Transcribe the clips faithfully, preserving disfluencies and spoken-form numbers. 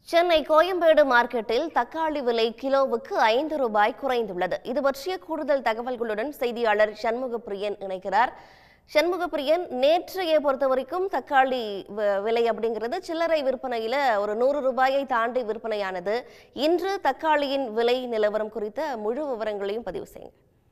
சென்னை கோயம்பேடு மார்க்கெட்டில் தக்காளி விலை கிலோவுக்கு ஐந்து ரூபாய் குறைந்துள்ளது. இது பற்றிய கூடுதல் தகவல்களுடன் செய்தியாளர் சண்முகப்பிரியன் இணைக்கிறார். சண்முகப்பிரியன், நேற்றைய பொறுத்தவரைக்கும் தக்காளி விலை அப்படிங்கிறது சில்லறை விற்பனையில ஒரு நூறு ரூபாயை தாண்டி விற்பனையானது. இன்று தக்காளியின் விலை நிலவரம் குறித்த முழு விவரங்களையும் பதிவு செய்யுங்க.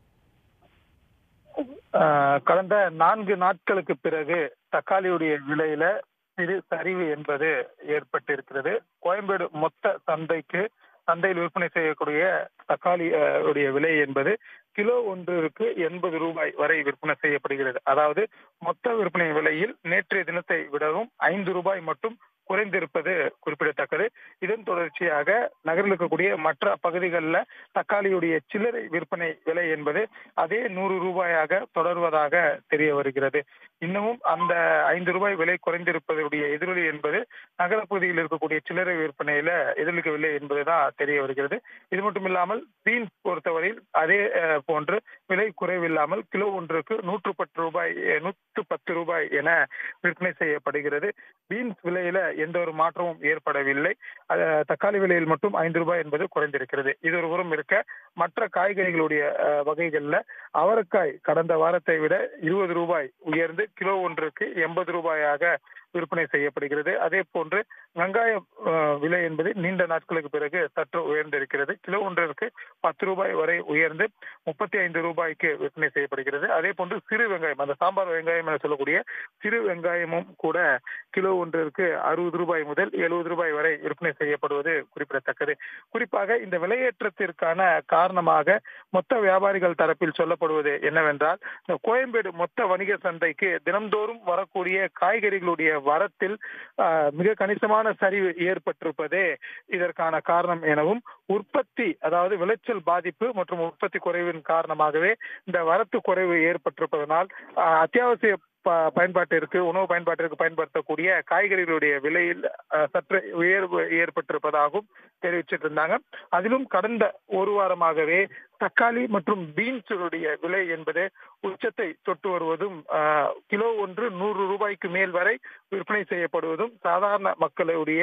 கடந்த நான்கு நாட்களுக்கு பிறகு தக்காளியுடைய விலையில சிறு சரிவு என்பது ஏற்பட்டிருக்கிறது. கோயம்பேடு மொத்த சந்தைக்கு சந்தையில் விற்பனை செய்யக்கூடிய தக்காளி உடைய விலை என்பது கிலோ ஒன்றிற்கு எண்பது ரூபாய் வரை விற்பனை செய்யப்படுகிறது. அதாவது மொத்த விற்பனை விலையில் நேற்றைய தினத்தை விடவும் ஐந்து ரூபாய் மட்டும் குறைந்திருப்பது குறிப்பிடத்தக்கது. இதன் தொடர்ச்சியாக நகரில் இருக்கக்கூடிய மற்ற பகுதிகளில் தக்காளியுடைய சில்லறை விற்பனை விலை என்பது அதே நூறு ரூபாயாக தொடர்வதாக தெரிய வருகிறது. இன்னமும் அந்த ஐந்து ரூபாய் விலை குறைந்திருப்பதனுடைய எதிரொலி என்பது நகர பகுதியில் இருக்கக்கூடிய சில்லறை விற்பனையில எதிரொலிக்கவில்லை என்பதுதான் தெரிய வருகிறது. இது மட்டும் இல்லாமல் பீன்ஸ் பொறுத்தவரையில் அதே போன்று விலை குறைவில்லாமல் கிலோ ஒன்றுக்கு நூற்று பத்து ரூபாய் நூற்று பத்து ரூபாய் என விற்பனை செய்யப்படுகிறது. பீன்ஸ் விலையில எந்த ஒரு மாற்றமும் ஏற்படவில்லை. தக்காளி விலையில் மட்டும் ஐந்து ரூபாய் என்பது குறைந்திருக்கிறது. இது ஒரு புறம் இருக்க, மற்ற காய்கறிகளுடைய வகைகள்ல அவரைக்காய் கடந்த வாரத்தை விட இருபது ரூபாய் உயர்ந்து கிலோ ஒன்றுக்கு எண்பது ரூபாயாக விற்பனை செய்யப்படுகிறது. அதே போன்று வெங்காய விலை என்பது நீண்ட நாட்களுக்கு பிறகு சற்று உயர்ந்திருக்கிறது. கிலோ ஒன்றிற்கு பத்து ரூபாய் வரை உயர்ந்து முப்பத்தி ஐந்து ரூபாய்க்கு விற்பனை செய்யப்படுகிறது. அதே போன்று சிறு வெங்காயம், அந்த சாம்பார் வெங்காயம் என சொல்லக்கூடிய சிறு வெங்காயமும் கூட கிலோ ஒன்றிற்கு அறுபது ரூபாய் முதல் எழுபது ரூபாய் வரை விற்பனை செய்யப்படுவது குறிப்பிடத்தக்கது. குறிப்பாக இந்த விலையேற்றத்திற்கான காரணமாக மொத்த வியாபாரிகள் தரப்பில் சொல்லப்படுவது என்னவென்றால், இந்த கோயம்பேடு மொத்த வணிக சந்தைக்கு தினம்தோறும் வரக்கூடிய காய்கறிகளுடைய வரத்தில் மிக கணிசமான சரிவு ஏற்பட்டிருப்பதே இதற்கான காரணம் எனவும், உற்பத்தி அதாவது விளைச்சல் பாதிப்பு மற்றும் உற்பத்தி குறைவின் காரணமாகவே இந்த வரத்து குறைவு ஏற்பட்டிருப்பதனால் அத்தியாவசிய பயன்பாட்டிற்கு உணவு பயன்பாட்டிற்கு பயன்படுத்தக்கூடிய காய்கறிகளுடைய விலையில் சற்று உயர்வு ஏற்பட்டிருப்பதாகவும் தெரிவிச்சிட்டு இருந்தாங்க. அதிலும் கடந்த ஒரு வாரமாகவே தக்காளி மற்றும் பீன்ஸுடைய விலை என்பது உச்சத்தை தொட்டு வருவதும், கிலோ ஒன்று நூறு ரூபாய்க்கு மேல் வரை விற்பனை செய்யப்படுவதும் சாதாரண மக்களுடைய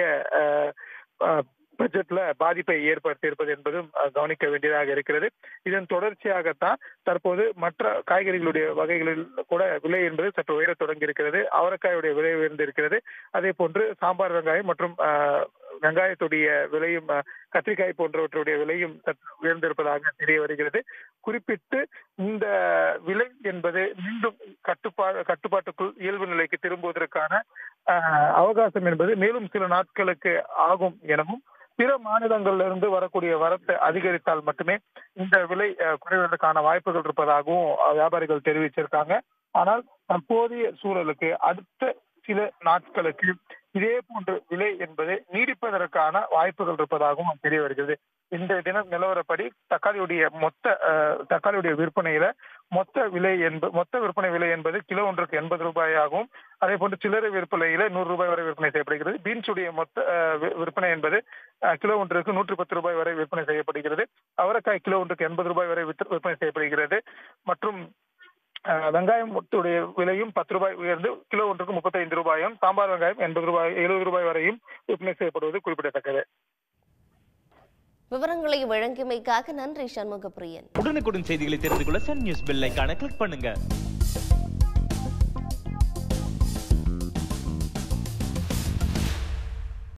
பட்ஜெட்ல பாதிப்பை ஏற்படுத்தியிருப்பது என்பதும் கவனிக்க வேண்டியதாக இருக்கிறது. இதன் தொடர்ச்சியாகத்தான் தற்போது மற்ற காய்கறிகளுடைய வகைகளில் கூட விலை என்பது சற்று உயர தொடங்கி இருக்கிறது. அவரைக்காயுடைய விலை உயர்ந்திருக்கிறது. அதே போன்று சாம்பார் வெங்காயம் மற்றும் வெங்காயத்துடைய விலையும், கத்திரிக்காய் போன்றவற்றுடைய விலையும் சற்று உயர்ந்திருப்பதாக தெரிய வருகிறது. குறிப்பிட்டு இந்த விலை என்பது மீண்டும் கட்டுப்பா கட்டுப்பாட்டுக்குள் இயல்பு நிலைக்கு திரும்புவதற்கான அவகாசம் என்பது மேலும் சில நாட்களுக்கு ஆகும் எனவும், பிற மாநிலங்களிலிருந்து வரக்கூடிய வரத்தை அதிகரித்தால் மட்டுமே இந்த விலை குறைவதற்கான வாய்ப்புகள் இருப்பதாகவும் வியாபாரிகள் தெரிவிச்சிருக்காங்க. ஆனால் தற்போதைய சூழலுக்கு அடுத்த சில நாட்களுக்கு இதே போன்ற விலை என்பது நீடிப்பதற்கான வாய்ப்புகள் இருப்பதாகவும் தெரிய வருகிறது. இந்த தினம் நிலவரப்படி தக்காளியுடைய மொத்த தக்காளியுடைய விற்பனையில மொத்த விலை என்பது மொத்த விற்பனை விலை என்பது கிலோ ஒன்றுக்கு எண்பது ரூபாயாகவும், அதே போன்று சில்லறை விற்பனையில நூறு ரூபாய் வரை விற்பனை செய்யப்படுகிறது. பீன்ஸுடைய மொத்த விற்பனை என்பது கிலோ ஒன்றுக்கு நூற்று பத்து ரூபாய் வரை விற்பனை செய்யப்படுகிறது. அவரைக்காய் கிலோ ஒன்றுக்கு எண்பது ரூபாய் வரை விற்பனை செய்யப்படுகிறது. மற்றும் வெங்காயம் மொத்துடைய விலையும் பத்து ரூபாய் உயர்ந்து கிலோ ஒன்றுக்கு முப்பத்தி ஐந்து ரூபாயும், சாம்பார் வெங்காயம் எண்பது ரூபாய் எழுபது ரூபாய் வரையும் விற்பனை செய்யப்படுவது குறிப்பிடத்தக்கது. விவரங்களை வழங்கியமைக்காக நன்றி சண்முகப்பிரியன். உடனுக்குடன் செய்திகளை தெரிந்து கொள்ள சன் நியூஸ் பெல் ஐகானை கிளிக் பண்ணுங்க.